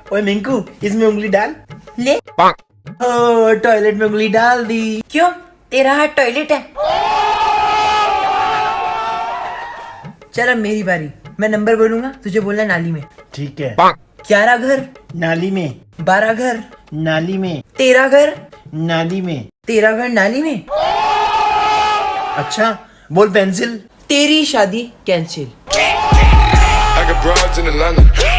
ओए मिंकू, इसमें उंगली डाल। ले। ओ, टॉयलेट में उंगली डाल दी। क्यों, तेरा हाथ टॉयलेट है? चल अब मेरी बारी, मैं नंबर बोलूंगा, तुझे बोलना नाली में। ठीक है। 11 घर नाली में। 12 घर नाली में। 13 घर नाली में। 13 घर नाली में। अच्छा, बोल पेंसिल। तेरी शादी cancel. I got broads in Atlanta.